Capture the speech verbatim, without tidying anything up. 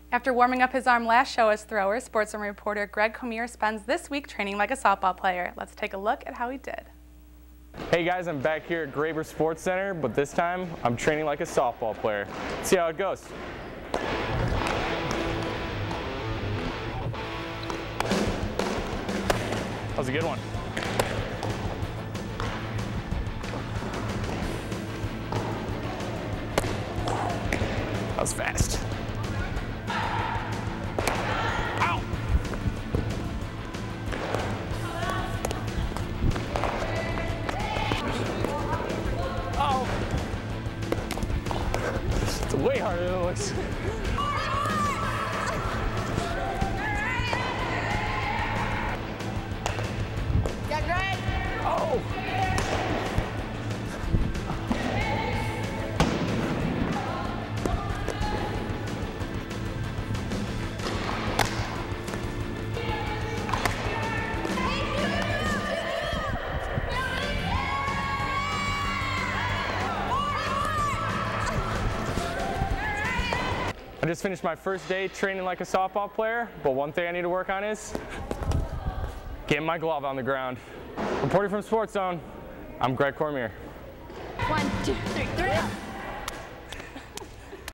After warming up his arm last show as thrower, SportsZONE reporter Greg Cormier spends this week training like a softball player. Let's take a look at how he did. Hey guys, I'm back here at Graber Sports Center, but this time I'm training like a softball player. Let's see how it goes. That was a good one. That was fast. Ow! Oh! It's way harder than it looks. Yeah, Greg! Oh! I just finished my first day training like a softball player, but one thing I need to work on is getting my glove on the ground. Reporting from SportsZONE, I'm Greg Cormier. One, two, three, three.